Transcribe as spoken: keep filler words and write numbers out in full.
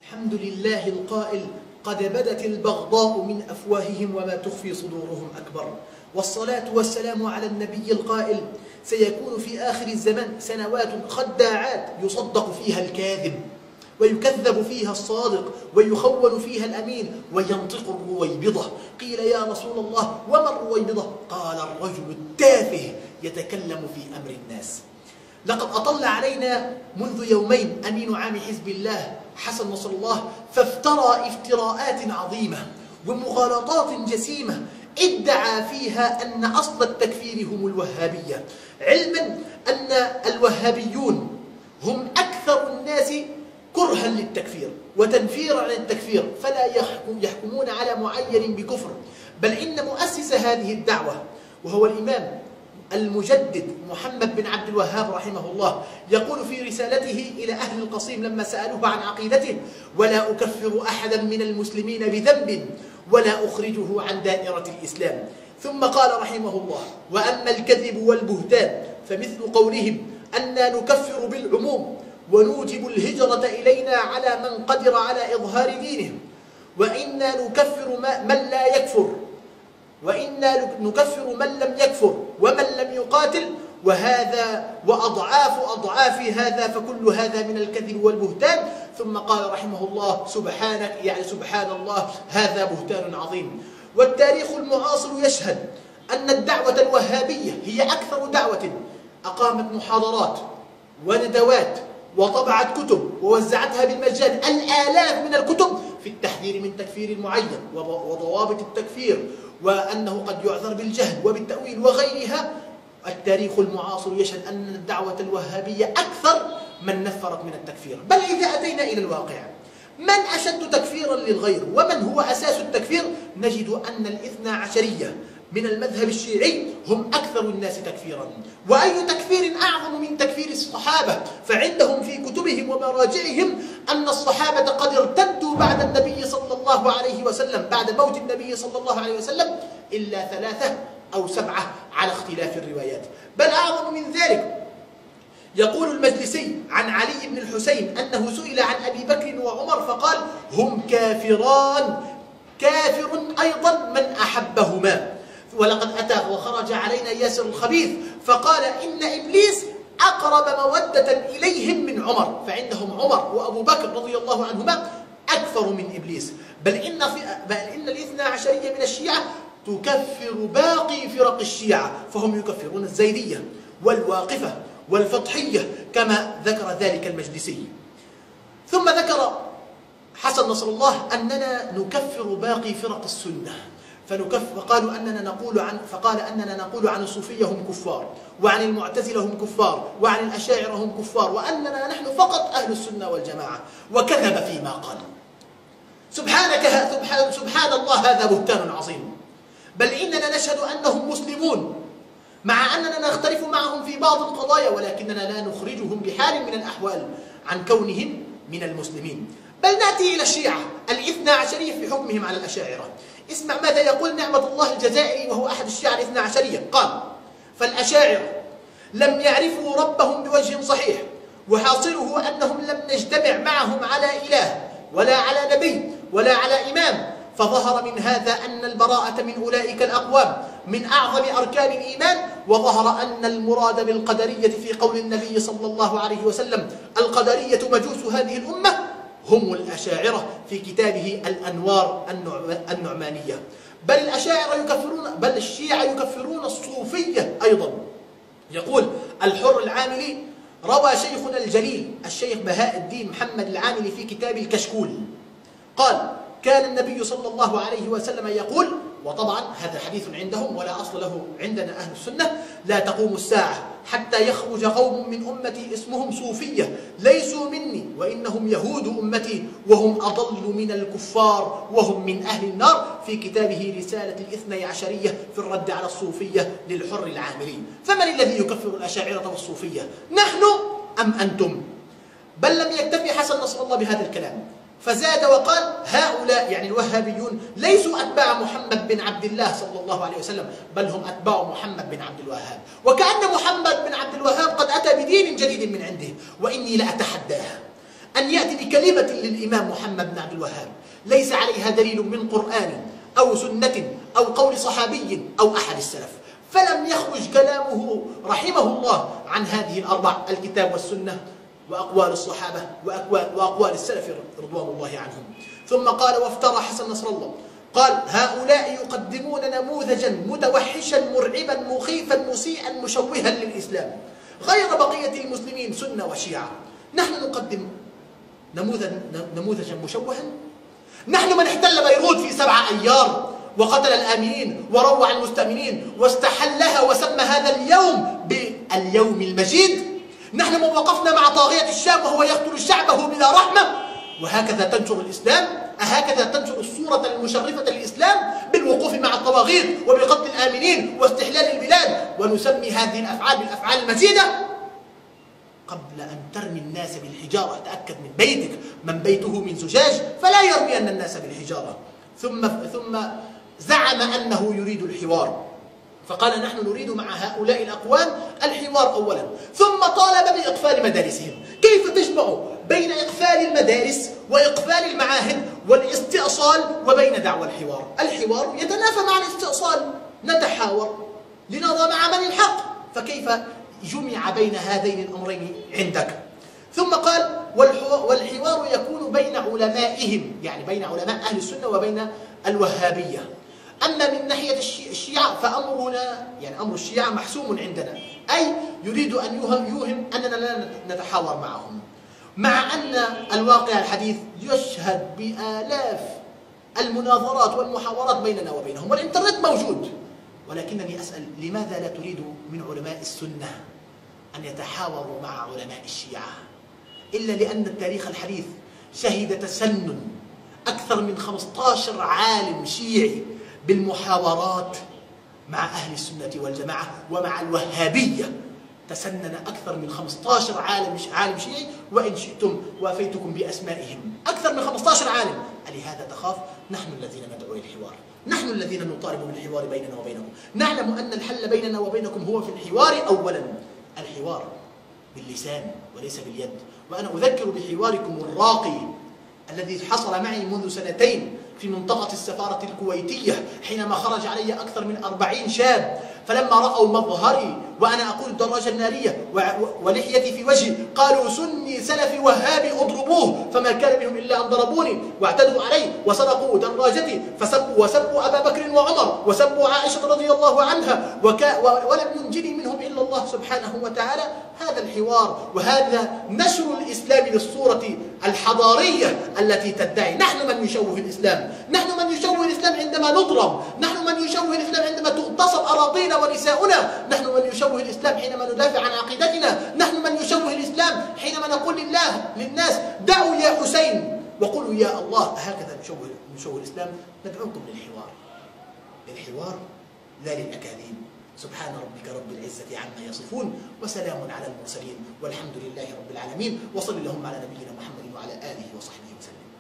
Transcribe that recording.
الحمد لله القائل: قد بدت البغضاء من أفواههم وما تخفي صدورهم أكبر. والصلاة والسلام على النبي القائل: سيكون في آخر الزمن سنوات خداعات يصدق فيها الكاذب ويكذب فيها الصادق ويخون فيها الأمين وينطق الرويبضة. قيل: يا رسول الله وما الرويبضة؟ قال: الرجل التافه يتكلم في أمر الناس. لقد أطل علينا منذ يومين أمين عام حزب الله حسن نصر الله، فافترى افتراءات عظيمة ومغالطات جسيمة ادعى فيها أن أصل التكفير هم الوهابية، علما أن الوهابيون هم أكثر الناس كرها للتكفير وتنفيرا عن التكفير، فلا يحكمون على معين بكفر، بل إن مؤسس هذه الدعوة وهو الإمام المجدد محمد بن عبد الوهاب رحمه الله يقول في رسالته إلى أهل القصيم لما سألوه عن عقيدته: ولا أكفر أحدا من المسلمين بذنب ولا أخرجه عن دائرة الإسلام. ثم قال رحمه الله: وأما الكذب والبهتان فمثل قولهم أنا نكفر بالعموم ونوجب الهجرة إلينا على من قدر على إظهار دينه، وإنا نكفر من لا يكفر وإنا نكفر من لم يكفر ومن لم يقاتل، وهذا وأضعاف أضعاف هذا، فكل هذا من الكذب والبهتان. ثم قال رحمه الله: سبحانك، يعني سبحان الله، هذا بهتان عظيم. والتاريخ المعاصر يشهد أن الدعوة الوهابية هي أكثر دعوة أقامت محاضرات وندوات وطبعت كتب ووزعتها بالمجان، الآلاف من الكتب في التحذير من تكفير المعين وضوابط التكفير وأنه قد يعذر بالجهل وبالتأويل وغيرها. التاريخ المعاصر يشهد أن الدعوة الوهابية أكثر من نفرت من التكفير. بل إذا أتينا إلى الواقع، من أشد تكفيرا للغير ومن هو أساس التكفير؟ نجد أن الاثنى عشرية من المذهب الشيعي هم أكثر الناس تكفيرا. وأي تكفير أعظم من تكفير الصحابة؟ فعندهم في كتبهم ومراجعهم أن الصحابة قد ارتدوا بعد النبي صلى الله عليه وسلم، بعد موت النبي صلى الله عليه وسلم، إلا ثلاثة أو سبعة على اختلاف الروايات. بل أعظم من ذلك، يقول المجلسي عن علي بن الحسين أنه سئل عن أبي بكر وعمر فقال: هم كافران، كافر أيضا من أحبهما. ولقد أتى وخرج علينا ياسر الخبيث فقال إن إبليس أقرب مودة إليهم من عمر، فعندهم عمر وأبو بكر رضي الله عنهما أكثر من إبليس. بل إن, في بل إن الاثنى عشرية من الشيعة تكفر باقي فرق الشيعة، فهم يكفرون الزيدية والواقفة والفضحية كما ذكر ذلك المجلسي. ثم ذكر حسن نصر الله أننا نكفر باقي فرق السنة، فنكفر فقالوا أننا نقول عن فقال أننا نقول عن الصوفية هم كفار، وعن المعتزلة هم كفار، وعن الأشاعرة هم كفار، وأننا نحن فقط أهل السنة والجماعة، وكذب فيما قال. سبحانك سبحان, سبحان الله، هذا بهتان عظيم. بل إننا نشهد أنهم مسلمون مع أننا نختلف معهم في بعض القضايا، ولكننا لا نخرجهم بحال من الأحوال عن كونهم من المسلمين. بل نأتي إلى الشيعة الاثنى عشرية في حكمهم على الأشاعرة. اسمع ماذا يقول نعمة الله الجزائري وهو أحد الشيعة الاثنى عشرية، قال: فالأشاعرة لم يعرفوا ربهم بوجه صحيح، وحاصله أنهم لم نجتمع معهم على إله ولا على نبي ولا على إمام، فظهر من هذا أن البراءة من أولئك الأقوام من أعظم أركان الإيمان، وظهر أن المراد بالقدرية في قول النبي صلى الله عليه وسلم: القدرية مجوس هذه الأمة هم الأشاعرة، في كتابه الأنوار النعمانية. بل الأشاعرة يكفرون بل الشيعة يكفرون الصوفية أيضا. يقول الحر العاملي: روى شيخنا الجليل الشيخ بهاء الدين محمد العاملي في كتاب الكشكول، قال: كان النبي صلى الله عليه وسلم يقول، وطبعا هذا حديث عندهم ولا أصل له عندنا أهل السنة: لا تقوم الساعة حتى يخرج قوم من أمتي اسمهم صوفية ليسوا مني وإنهم يهود أمتي وهم أضل من الكفار وهم من أهل النار، في كتابه رسالة الاثني عشرية في الرد على الصوفية للحر العاملي. فمن الذي يكفر الأشاعرة والصوفية، نحن أم أنتم؟ بل لم يكتفي حسن نصر الله بهذا الكلام، فزاد وقال: هؤلاء يعني الوهابيون ليسوا أتباع محمد بن عبد الله صلى الله عليه وسلم، بل هم أتباع محمد بن عبد الوهاب، وكأن محمد بن عبد الوهاب قد أتى بدين جديد من عنده. وإني لأتحداه أن يأتي بكلمة للإمام محمد بن عبد الوهاب ليس عليها دليل من قرآن أو سنة أو قول صحابي أو أحد السلف، فلم يخرج كلامه رحمه الله عن هذه الأربع: الكتاب والسنة وأقوال الصحابة وأقوال السلف رضوان الله عنهم. ثم قال: وافترى حسن نصر الله قال: هؤلاء يقدمون نموذجا متوحشا مرعبا مخيفا مسيئا مشوها للإسلام غير بقية المسلمين سنة وشيعة. نحن نقدم نموذجا مشوها؟ نحن من احتل بيروت في سبعة أيار وقتل الآمنين وروع المستأمنين واستحلها وسمى هذا اليوم باليوم المجيد؟ نحن من وقفنا مع طاغية الشام وهو يقتل شعبه بلا رحمة؟ وهكذا تنشر الإسلام؟ أهكذا تنشر الصورة المشرفة للإسلام بالوقوف مع الطواغيت وبقتل الآمنين واستحلال البلاد ونسمي هذه الأفعال بالأفعال المجيدة؟ قبل أن ترمي الناس بالحجارة تأكد من بيتك من بيته من زجاج فلا يرمين الناس بالحجارة. ثم ثم زعم أنه يريد الحوار، فقال: نحن نريد مع هؤلاء الأقوام الحوار أولا، ثم طالب بإقفال مدارسهم. كيف تجمع بين إقفال المدارس وإقفال المعاهد والاستئصال وبين دعوى الحوار؟ الحوار يتنافى مع الاستئصال، نتحاور لنرى مع من الحق، فكيف جمع بين هذين الأمرين عندك؟ ثم قال: والحوار يكون بين علمائهم، يعني بين علماء أهل السنة وبين الوهابية. أما من ناحية الشيعة فأمرنا، يعني أمر الشيعة محسوم عندنا، أي يريد أن يوهم أننا لا نتحاور معهم، مع أن الواقع الحديث يشهد بآلاف المناظرات والمحاورات بيننا وبينهم، والإنترنت موجود. ولكنني أسأل: لماذا لا تريد من علماء السنة أن يتحاوروا مع علماء الشيعة؟ إلا لأن التاريخ الحديث شهد تسنن أكثر من خمسة عشر عالم شيعي بالمحاورات مع أهل السنة والجماعة ومع الوهابية. تسنن أكثر من خمسة عشر عالم عالم شيعي، وإن شئتم وافيتكم بأسمائهم، أكثر من خمسة عشر عالم. ألهذا تخاف؟ نحن الذين ندعو للحوار، نحن الذين نطالب بالحوار بيننا وبينكم. نعلم أن الحل بيننا وبينكم هو في الحوار أولا، الحوار باللسان وليس باليد. وأنا أذكر بحواركم الراقي الذي حصل معي منذ سنتين في منطقة السفارة الكويتية، حينما خرج علي أكثر من أربعين شاب، فلما رأوا مظهري وأنا أقول الدراجة النارية ولحيتي في وجهي قالوا: سني سلفي وهابي اضربوه، فما كان منهم إلا أن ضربوني واعتدوا علي وسرقوا دراجتي، فسبوا وسبوا أبا بكر وعمر وسبوا عائشة رضي الله عنها، وكا ولم ينجني منهم إلا الله سبحانه وتعالى. هذا الحوار وهذا نشر الإسلام للصورة الحضارية التي تدعي. نحن من يشوه الإسلام، نحن من يشوه الإسلام عندما نضرب، نحن من يشوه الإسلام عندما تغتصب أراضينا ونساؤنا، نحن من يشوه الإسلام حينما ندافع عن عقيدتنا، نحن من يشوه الإسلام حينما نقول لله للناس: دعوا يا حسين وقولوا يا الله. هكذا نشوه نشوه الإسلام. ندعوكم للحوار، للحوار لا للأكاذيب. سبحان ربك رب العزة عما يصفون، وسلام على المرسلين، والحمد لله رب العالمين، وصل اللهم على نبينا محمد وعلى آله وصحبه وسلم.